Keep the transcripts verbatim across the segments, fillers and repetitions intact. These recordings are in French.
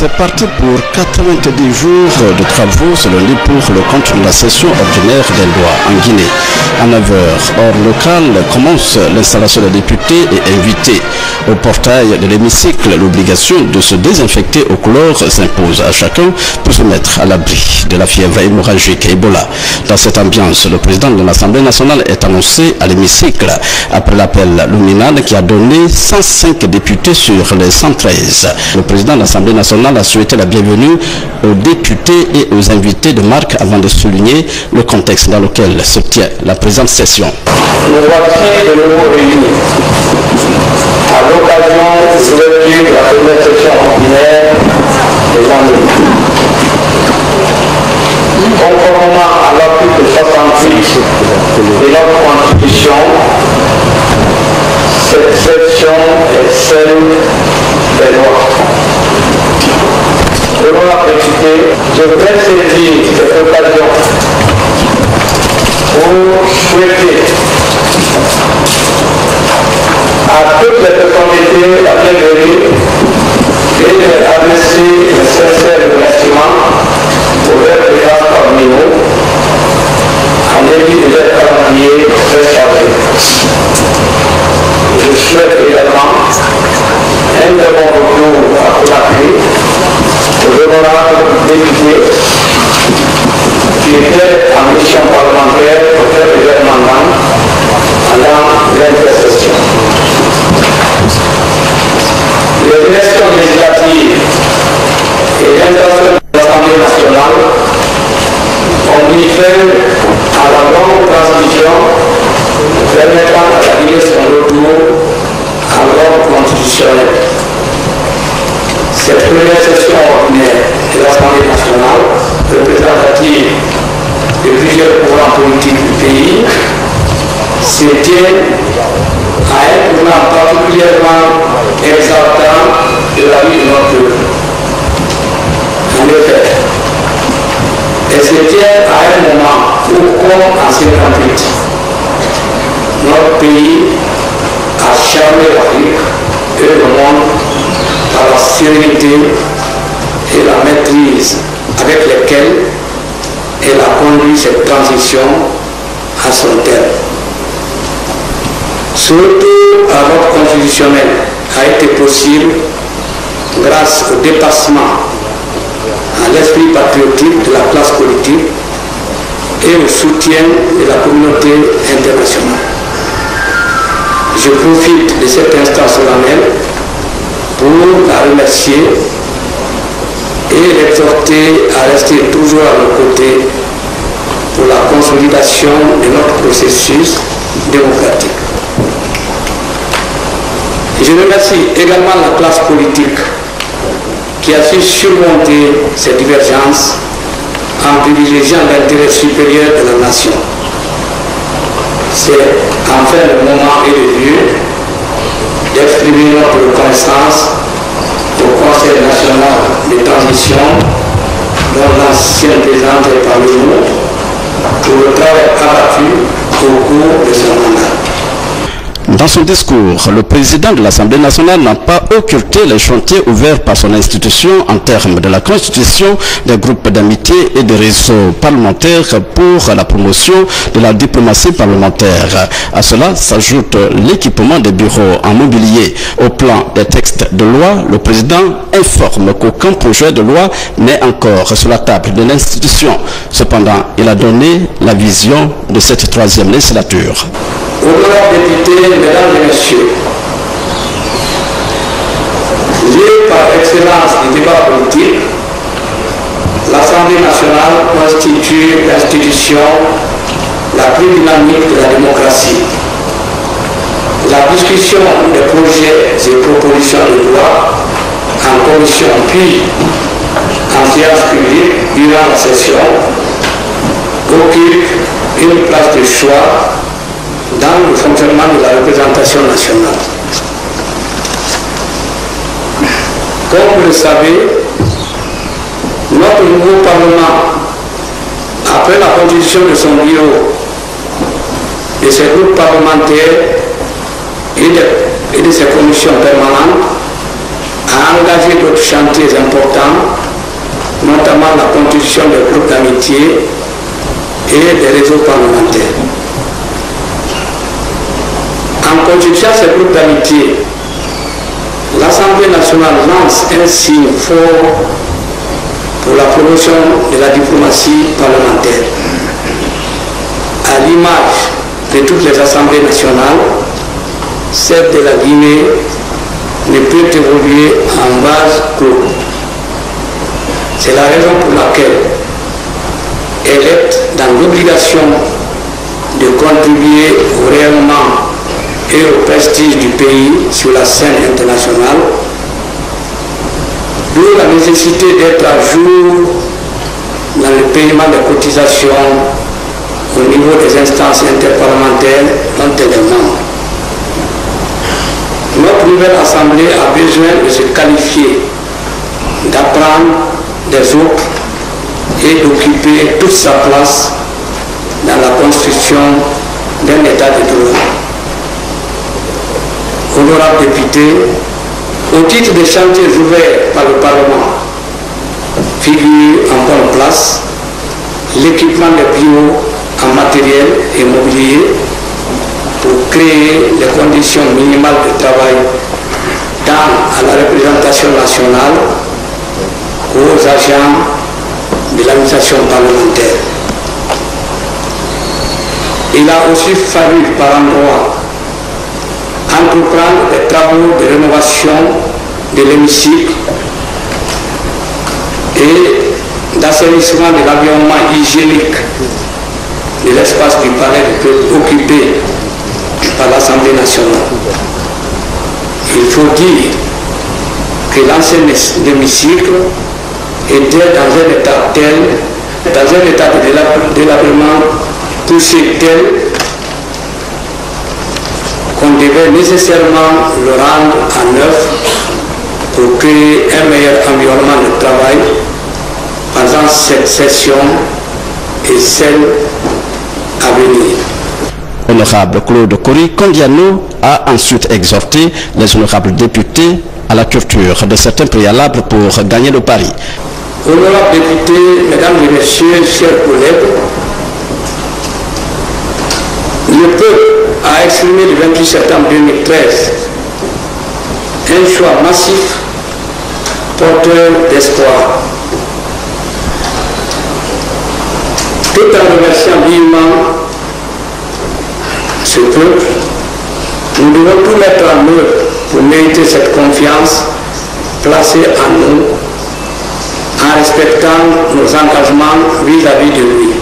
C'est parti pour quatre-vingt-dix jours de travaux, selon lui, pour le compte de la session ordinaire des lois en Guinée. À neuf heures, hors local, commence l'installation des députés et invités. Au portail de l'hémicycle, l'obligation de se désinfecter aux couleurs s'impose à chacun pour se mettre à l'abri de la fièvre hémorragique Ebola. Dans cette ambiance, le président de l'Assemblée nationale est annoncé à l'hémicycle après l'appel luminal qui a donné cent cinq députés sur les cent treize. Le président de l'Assemblée nationale a souhaité la bienvenue aux députés et aux invités de marque avant de souligner le contexte dans lequel se tient la présente session. Nous voici de nouveau réunis à l'occasion de l'ouverture de la première session ordinaire des années. Conformément à l'article soixante-huit de notre Constitution, cette session est celle des lois. Selon la précité, je vais saisir cette occasion pour souhaiter à toutes les personnalités la bienvenue et les adresser le sincère remerciement pour leur présence parmi nous en début de leur calendrier très chargé. Je souhaite également un très bon retour à Conakry aux honorables députés qui étaient en mission parlementaire pour faire leur mandat pendant l'intercession. Les élections législatives et l'intercession de l'Assemblée nationale ont mis fin à la longue transition permettant à la Guinée son retour à l'ordre constitutionnel. Cette première session ordinaire de l'Assemblée nationale, représentative de plusieurs courants politiques du pays, se tient à un tournant particulièrement exaltant de la vie de notre peuple. En effet, elle se tient à un moment où, comme en cinquante-huit, notre pays a charmé l'Afrique et le monde par la sérénité et la maîtrise avec lesquelles elle a conduit cette transition à son terme. Ce retour à l'ordre constitutionnel a été possible grâce au dépassement à l'esprit patriotique de la classe politique et au soutien de la communauté internationale. Je profite de cet instant solennel pour la remercier et l'exhorter à rester toujours à nos côtés pour la consolidation de notre processus démocratique. Je remercie également la classe politique qui a su surmonter ces divergences en privilégiant l'intérêt supérieur de la nation. C'est enfin le moment et le lieu d'exprimer notre reconnaissance au Conseil national de transition dont l'ancien président est parmi nous pour le travail abattu au cours de son mandat. Dans son discours, le président de l'Assemblée nationale n'a pas occulté les chantiers ouverts par son institution en termes de la constitution des groupes d'amitié et des réseaux parlementaires pour la promotion de la diplomatie parlementaire. À cela s'ajoute l'équipement des bureaux en mobilier. Au plan des textes de loi, le président informe qu'aucun projet de loi n'est encore sur la table de l'institution. Cependant, il a donné la vision de cette troisième législature. Honorables députés, mesdames et messieurs, liée par excellence du débat politique, l'Assemblée nationale constitue l'institution la plus dynamique de la démocratie. La discussion des projets et propositions de loi en commission puis en séance publique durant la session occupe une place de choix dans le fonctionnement de la représentation nationale. Comme vous le savez, notre nouveau Parlement, après la constitution de son bureau, de ses groupes parlementaires et de, et de ses commissions permanentes, a engagé d'autres chantiers importants, notamment la constitution des groupes d'amitié et des réseaux parlementaires. En constituant ces groupes d'amitié, l'Assemblée nationale lance un signe fort pour la promotion de la diplomatie parlementaire. À l'image de toutes les assemblées nationales, celle de la Guinée ne peut évoluer en vase clos. C'est la raison pour laquelle elle est dans l'obligation de contribuer au rayonnement et au prestige du pays sur la scène internationale, d'où la nécessité d'être à jour dans le paiement des cotisations au niveau des instances interparlementaires dont elle est membre. Notre nouvelle Assemblée a besoin de se qualifier, d'apprendre des autres et d'occuper toute sa place dans la construction d'un État de droit. Honorables députés, au titre des chantiers ouverts par le Parlement, figure en bonne place l'équipement des bureaux en matériel et mobilier pour créer les conditions minimales de travail tant à la représentation nationale qu'aux agents de l'administration parlementaire. Il a aussi fallu par endroits entreprendre des travaux de rénovation de l'hémicycle et d'assainissement de l'environnement hygiénique de l'espace du palais occupé par l'Assemblée nationale. Il faut dire que l'ancien hémicycle était dans un état tel, dans un état de délabrement poussé tel qu'on devait nécessairement le rendre à neuf pour créer un meilleur environnement de travail pendant cette session et celle à venir. Honorable Claude Kory Kondiano a ensuite exhorté les honorables députés à la culture de certains préalables pour gagner le pari. Honorables députés, mesdames et messieurs, chers collègues, le peuple a exprimé le vingt-huit septembre deux mille treize un choix massif porteur d'espoir. Tout en remerciant vivement ce peuple, nous devons tout mettre en œuvre pour mériter cette confiance placée en nous en respectant nos engagements vis-à-vis de lui.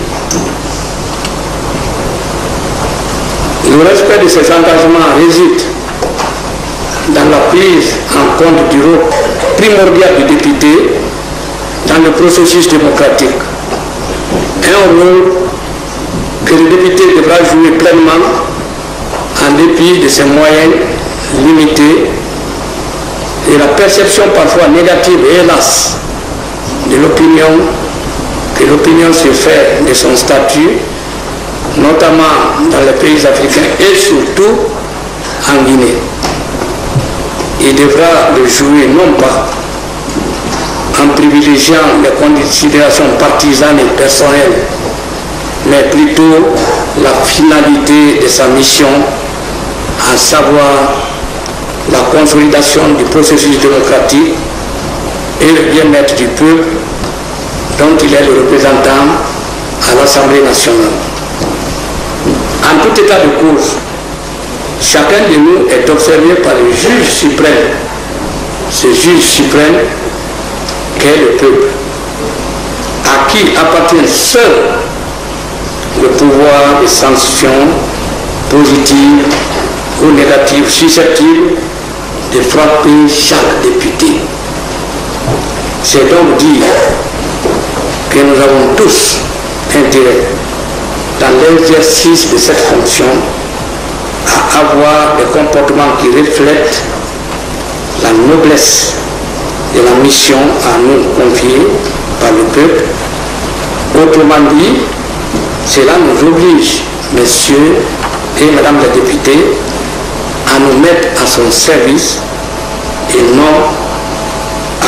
Le respect de ces engagements réside dans la prise en compte du rôle primordial du député dans le processus démocratique. Un rôle que le député devra jouer pleinement en dépit de ses moyens limités et la perception parfois négative et hélas de l'opinion que l'opinion se fait de son statut, notamment dans les pays africains et surtout en Guinée. Il devra le jouer non pas en privilégiant les considérations partisanes et personnelles, mais plutôt la finalité de sa mission, à savoir la consolidation du processus démocratique et le bien-être du peuple dont il est le représentant à l'Assemblée nationale. En tout état de cause, chacun de nous est observé par le juge suprême, ce juge suprême qu'est le peuple, à qui appartient seul le pouvoir de sanction positive ou négative susceptible de frapper chaque député. C'est donc dire que nous avons tous intérêt dans l'exercice de cette fonction à avoir des comportements qui reflètent la noblesse de la mission à nous confiée par le peuple. Autrement dit, cela nous oblige, messieurs et mesdames les députés, à nous mettre à son service et non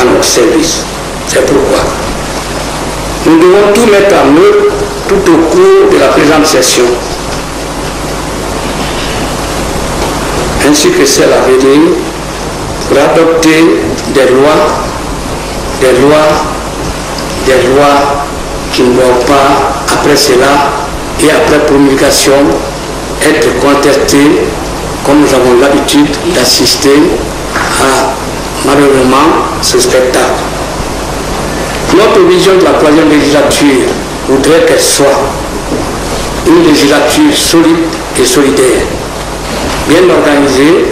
à notre service. C'est pourquoi nous devons tout mettre en œuvre tout au cours de la présente session, ainsi que celle à venir, pour adopter des lois, des lois, des lois qui ne doivent pas, après cela et après promulgation, être contestées, comme nous avons l'habitude d'assister à, malheureusement, ce spectacle. Notre vision de la troisième législature voudrait qu'elle soit une législature solide et solidaire, bien organisée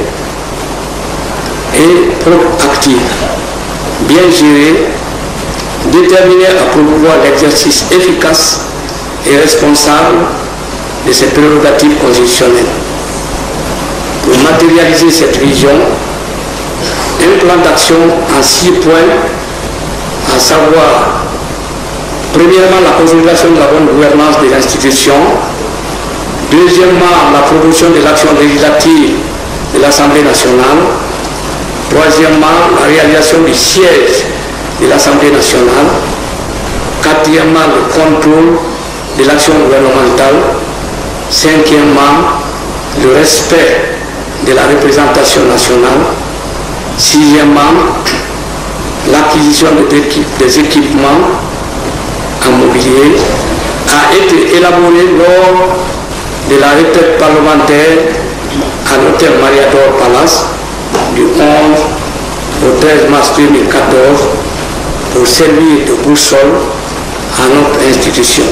et proactive, bien gérée, déterminée à promouvoir l'exercice efficace et responsable de ses prérogatives constitutionnelles. Pour matérialiser cette vision, un plan d'action en six points, à savoir, premièrement, la consolidation de la bonne gouvernance des institutions, deuxièmement, la promotion de l'action législative de l'Assemblée nationale, troisièmement, la réalisation du siège de l'Assemblée nationale, quatrièmement, le contrôle de l'action gouvernementale, cinquièmement, le respect de la représentation nationale, sixièmement, l'acquisition des équipements en mobilier a été élaborée lors de la retraite parlementaire à l'hôtel Mariador Palace du onze au treize mars deux mille quatorze pour servir de boussole à notre institution.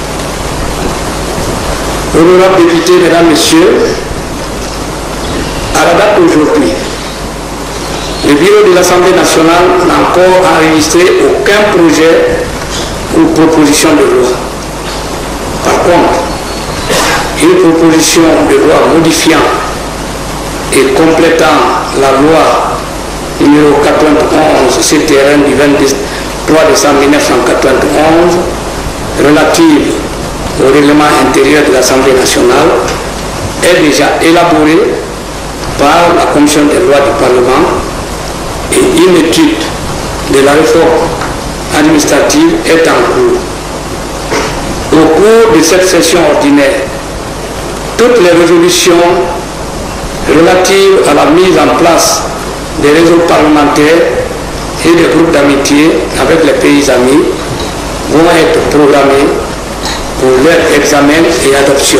Honorables députés, mesdames, messieurs, à la date d'aujourd'hui, le bureau de l'Assemblée nationale n'a encore enregistré aucun projet ou proposition de loi. Par contre, une proposition de loi modifiant et complétant la loi numéro quatre-vingt-onze C T R N du vingt-trois décembre mille neuf cent quatre-vingt-onze relative au règlement intérieur de l'Assemblée nationale est déjà élaborée par la commission des lois du Parlement et une étude de la réforme administrative est en cours. Au cours de cette session ordinaire, toutes les résolutions relatives à la mise en place des réseaux parlementaires et des groupes d'amitié avec les pays amis vont être programmées pour leur examen et adoption.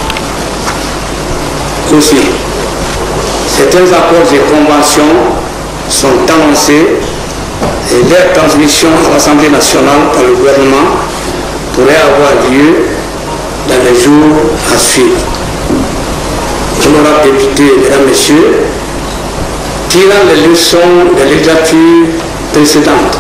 Aussi, certains accords et conventions sont annoncés et leur transmission à l'Assemblée nationale par le gouvernement pourrait avoir lieu dans les jours à suivre. Honorables députés, mesdames, messieurs, tirant les leçons des législatures précédentes,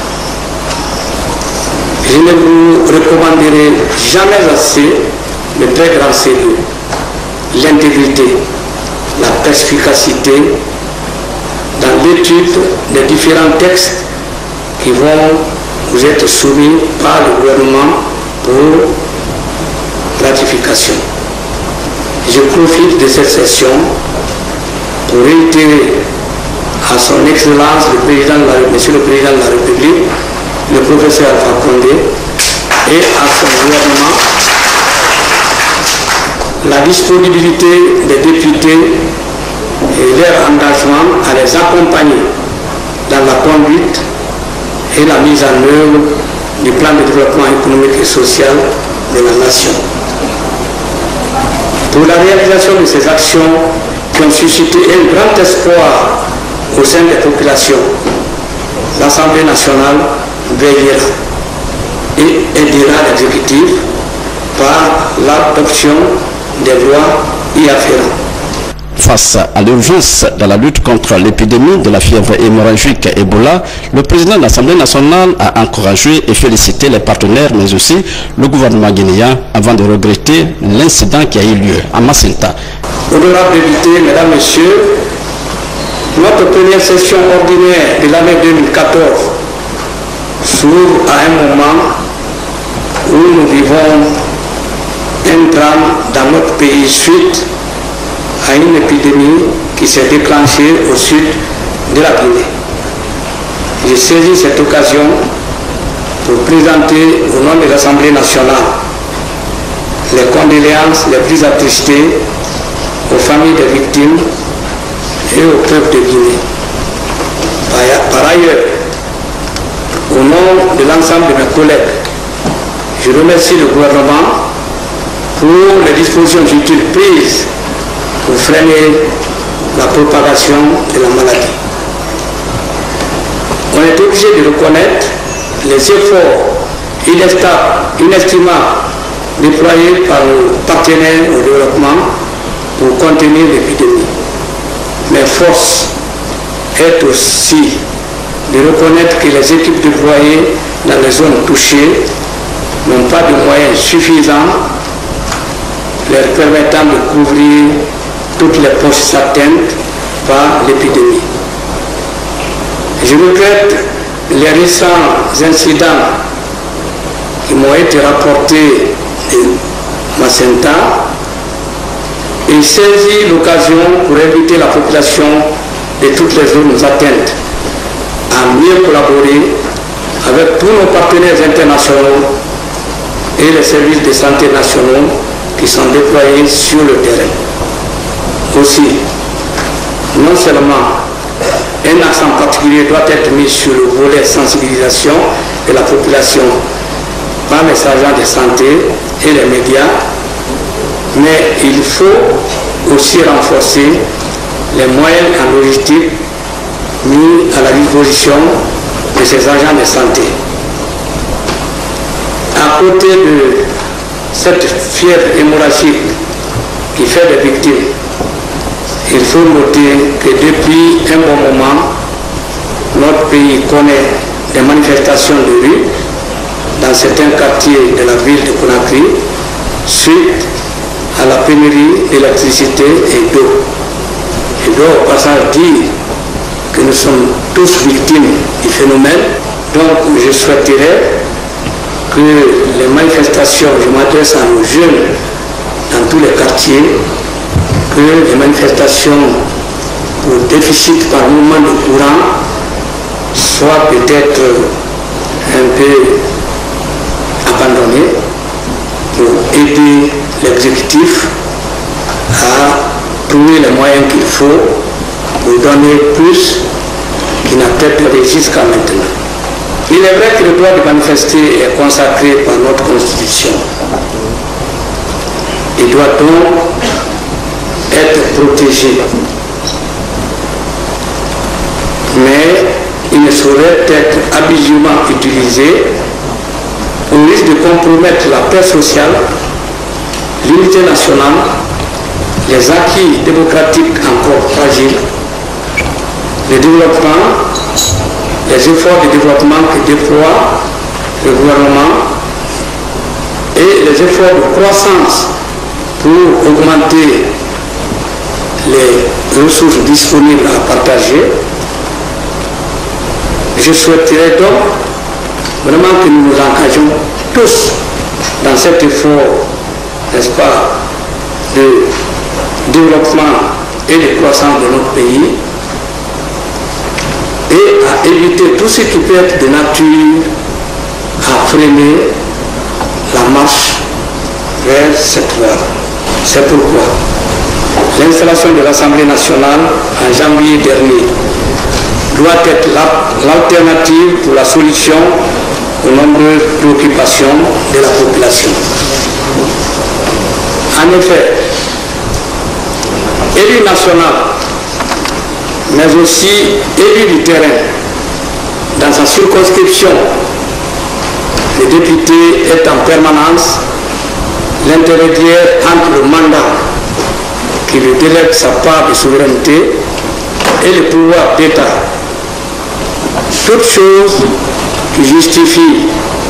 je ne vous recommanderai jamais assez le très grand sérieux, l'intégrité, la perspicacité dans l'étude des différents textes qui vont vous être soumis par le gouvernement pour ratification. Je profite de cette session pour réitérer à son Excellence le président de la, Monsieur le Président de la République, le professeur Alpha Condé, et à son gouvernement la disponibilité des députés et leur engagement à les accompagner dans la conduite et la mise en œuvre du plan de développement économique et social de la nation. Pour la réalisation de ces actions qui ont suscité un grand espoir au sein des populations, l'Assemblée nationale veillera et aidera l'exécutif par l'adoption des lois y afférentes. Face à l'urgence dans la lutte contre l'épidémie de la fièvre hémorragique Ebola, le président de l'Assemblée nationale a encouragé et félicité les partenaires, mais aussi le gouvernement guinéen, avant de regretter l'incident qui a eu lieu à Macenta. Honorables députés, mesdames, messieurs, notre première session ordinaire de l'année deux mille quatorze s'ouvre à un moment où nous vivons un drame dans notre pays suite à une épidémie qui s'est déclenchée au sud de la Guinée. je saisis cette occasion pour présenter au nom de l'Assemblée nationale les condoléances les plus attristées aux familles des victimes et au peuple de Guinée. Par ailleurs, au nom de l'ensemble de mes collègues, je remercie le gouvernement pour les dispositions utiles prises pour freiner la propagation de la maladie. On est obligé de reconnaître les efforts inestimables déployés par nos partenaires au développement pour contenir l'épidémie. Mais force est aussi de reconnaître que les équipes déployées dans les zones touchées n'ont pas de moyens suffisants leur permettant de couvrir toutes les poches atteintes par l'épidémie. Je regrette les récents incidents qui m'ont été rapportés de Macenta et saisis l'occasion pour inviter la population de toutes les zones atteintes à mieux collaborer avec tous nos partenaires internationaux et les services de santé nationaux qui sont déployés sur le terrain. Aussi, non seulement un accent particulier doit être mis sur le volet sensibilisation de la population par les agents de santé et les médias, mais il faut aussi renforcer les moyens en logistique mis à la disposition de ces agents de santé. À côté de cette fièvre hémorragique qui fait des victimes, il faut noter que depuis un bon moment, notre pays connaît des manifestations de rue dans certains quartiers de la ville de Conakry suite à la pénurie d'électricité et d'eau. Je dois au passage dire que nous sommes tous victimes du phénomène, donc je souhaiterais que les manifestations, je m'adresse à nos jeunes dans tous les quartiers, que les manifestations pour déficit par mouvement de courant soient peut-être un peu abandonnées pour aider l'exécutif à trouver les moyens qu'il faut pour donner plus qu'il n'a peut-être donné jusqu'à maintenant. Il est vrai que le droit de manifester est consacré par notre Constitution. Il doit donc être protégé. Mais il ne saurait être abusivement utilisé au risque de compromettre la paix sociale, l'unité nationale, les acquis démocratiques encore fragiles, le développement, les efforts de développement que déploie le gouvernement et les efforts de croissance pour augmenter les ressources disponibles à partager. Je souhaiterais donc vraiment que nous nous engagions tous dans cet effort, n'est-ce pas, de développement et de croissance de notre pays et à éviter tout ce qui peut être de nature à freiner la marche vers cette voie. C'est pourquoi l'installation de l'Assemblée nationale en janvier dernier doit être l'alternative pour la solution aux nombreuses préoccupations de la population. En effet, élu national, mais aussi élu du terrain, dans sa circonscription, le député est en permanence l'intermédiaire entre le mandat qui lui délègue sa part de souveraineté et le pouvoir d'État. Toute chose qui justifie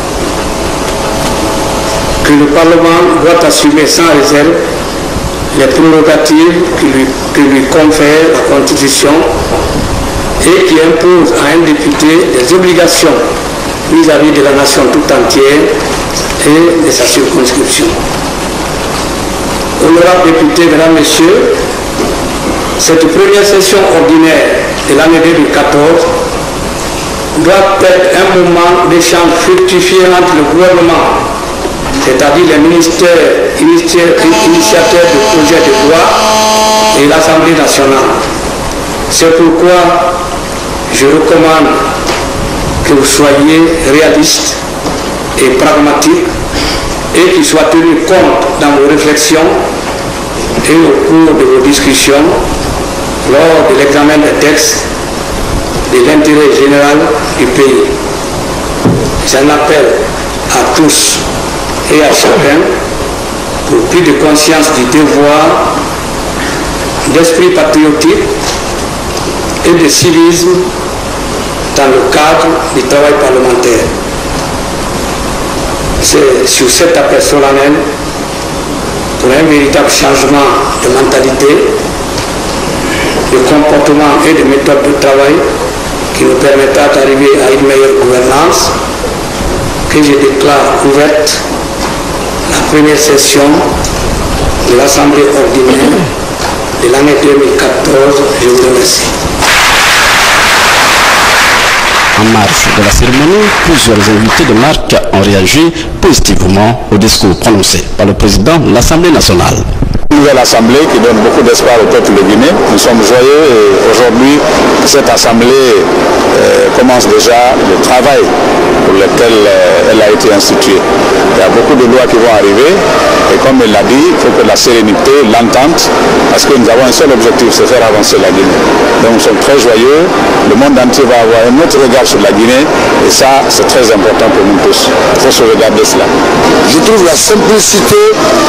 que le Parlement doit assumer sans réserve les prérogatives qui lui, qui lui confère la Constitution et qui impose à un député des obligations vis-à-vis de la nation tout entière et de sa circonscription. Honorables députés, mesdames, messieurs, cette première session ordinaire de l'année deux mille quatorze doit être un moment d'échange fructifié entre le gouvernement, c'est-à-dire les ministères, initiateurs de projets de loi et l'Assemblée nationale. C'est pourquoi je recommande que vous soyez réalistes et pragmatiques et qu'il soit tenu compte dans vos réflexions et au cours de vos discussions lors de l'examen des textes de l'intérêt général du pays. J'en appelle à tous et à chacun pour plus de conscience du devoir, d'esprit patriotique et de civisme dans le cadre du travail parlementaire. C'est sur cet appel solennel pour un véritable changement de mentalité, de comportement et de méthode de travail qui nous permettra d'arriver à une meilleure gouvernance que je déclare ouverte la première session de l'Assemblée ordinaire de l'année deux mille quatorze. Je vous remercie. En marge de la cérémonie, plusieurs invités de marque ont réagi positivement au discours prononcé par le président de l'Assemblée nationale. Une nouvelle assemblée qui donne beaucoup d'espoir au peuple de Guinée. Nous sommes joyeux et aujourd'hui, cette assemblée euh, commence déjà le travail pour lequel euh, elle a été instituée. Il y a beaucoup de lois qui vont arriver et comme il l'a dit, il faut que la sérénité, l'entente, parce que nous avons un seul objectif, c'est faire avancer la Guinée. Donc nous sommes très joyeux, le monde entier va avoir un autre regard sur la Guinée et ça, c'est très important pour nous tous. Il faut se regarder cela. Je trouve la simplicité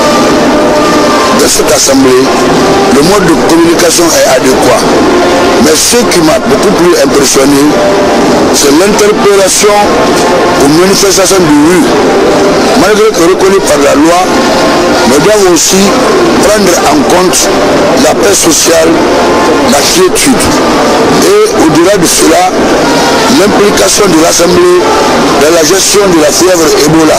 de cette assemblée, le mode de communication est adéquat. Mais ce qui m'a beaucoup plus impressionné, c'est l'interpellation aux manifestations de rue, malgré que reconnues par la loi, mais doivent aussi prendre en compte la paix sociale, la quiétude. Et au-delà de cela, l'implication de l'Assemblée dans la gestion de la fièvre Ebola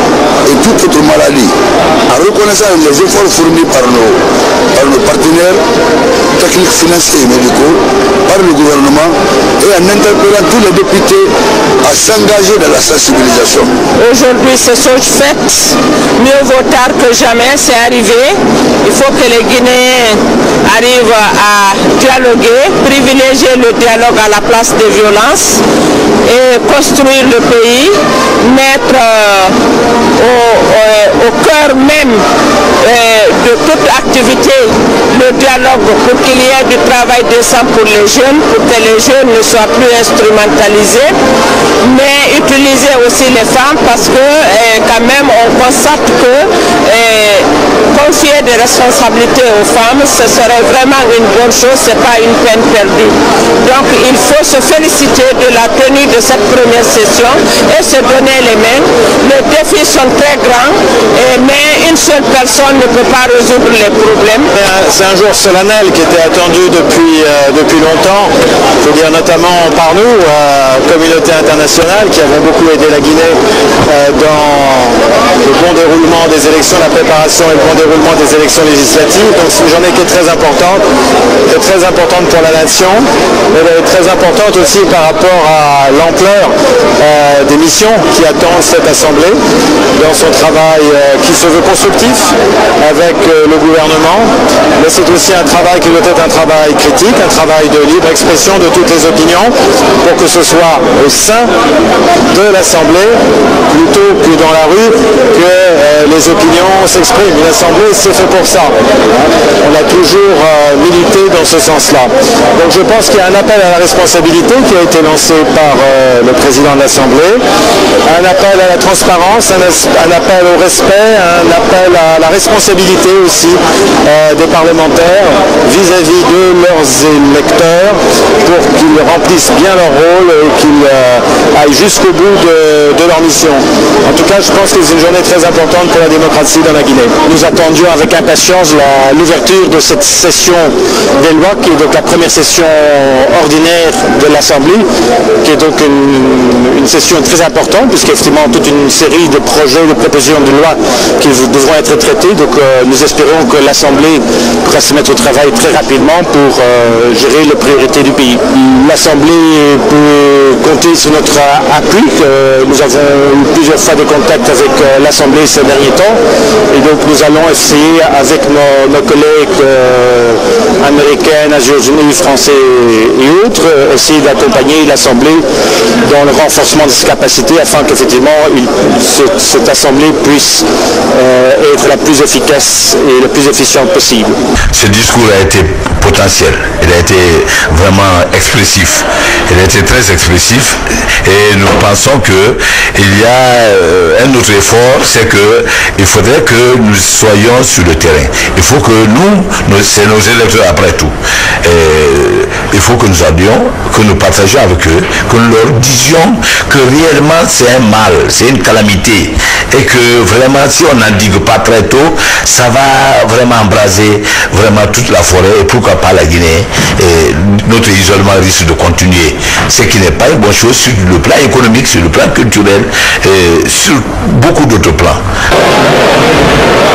et toute autre maladie, en reconnaissant les efforts fournis par nos, par nos partenaires techniques, financiers et médicaux, par le gouvernement, et en interpellant tous les députés à s'engager dans la sensibilisation. Aujourd'hui, c'est chose faite, mieux vaut tard que jamais, c'est arrivé. Il faut que les Guinéens arrivent à dialoguer, privilégier le dialogue à la place des violences et construire le pays, mettre euh, au, au, au cœur même euh, de toute activité le dialogue pour qu'il y ait du travail décent pour les jeunes, pour que les jeunes ne soient plus instrumentalisés, mais utiliser aussi les femmes parce que euh, quand même on constate que euh, confier des responsabilités aux femmes, ce serait vraiment une bonne chose, ce n'est pas une peine perdue. Donc il faut se féliciter de la tenue de cette première session et se donner les mains. Les défis sont très grands, et, mais une seule personne ne peut pas résoudre les problèmes. C'est un jour solennel qui était attendu depuis, euh, depuis longtemps, je veux dire notamment par nous, euh, communauté internationale, qui avons beaucoup aidé la Guinée euh, dans le bon déroulement des élections, la préparation et le bon déroulement des élections législatives. Donc c'est une journée qui est très importante, qui est très importante pour la nation, mais elle est très importante aussi par rapport à l'ampleur euh, des missions qui attendent cette Assemblée dans son travail euh, qui se veut constructif avec euh, le gouvernement, mais c'est aussi un travail qui doit être un travail critique, un travail de libre expression de toutes les opinions pour que ce soit au sein de l'Assemblée plutôt que dans la rue que euh, les opinions s'expriment. L'Assemblée, c'est fait pour ça. On a toujours euh, milité dans ce sens-là. Donc je pense qu'il y a un appel à la responsabilité qui a été lancé par euh, le président de l'Assemblée, un appel à la transparence, un, un appel au respect, un appel à la responsabilité aussi euh, des parlementaires vis-à-vis de leurs électeurs pour qu'ils remplissent bien leur rôle et qu'ils euh, aillent jusqu'au bout de, de leur mission. En tout cas, je pense que c'est une journée très importante pour la démocratie dans la Guinée. Nous attendions avec impatience l'ouverture de cette session des lois, qui est donc la première session ordinaire de l'Assemblée, qui est donc une, une session très importante, puisqu'effectivement toute une série de projets, de propositions de loi qui devront être traités. Donc euh, nous espérons que l'Assemblée pourra se mettre au travail très très rapidement pour euh, gérer les priorités du pays. L'Assemblée peut compter sur notre appui. Euh, nous avons eu plusieurs fois des contacts avec euh, l'Assemblée ces derniers temps et donc nous allons essayer avec nos, nos collègues euh, américains, États-Unis, français et autres, euh, essayer d'accompagner l'Assemblée dans le renforcement de ses capacités afin qu'effectivement cette, cette Assemblée puisse euh, être la plus efficace et la plus efficiente possible. Ce discours a été potentiel, il a été vraiment expressif, il a été très expressif et nous pensons qu'il y a euh, un autre effort, c'est qu'il faudrait que nous soyons sur le terrain. Il faut que nous, nous c'est nos électeurs après tout. Et il faut que nous allions, que nous partagions avec eux, que nous leur disions que réellement c'est un mal, c'est une calamité et que vraiment si on n'indigue pas très tôt, ça va vraiment embraser vraiment toute la forêt et pourquoi pas la Guinée. Et notre isolement risque de continuer, ce qui n'est pas une bonne chose sur le plan économique, sur le plan culturel et sur beaucoup d'autres plans.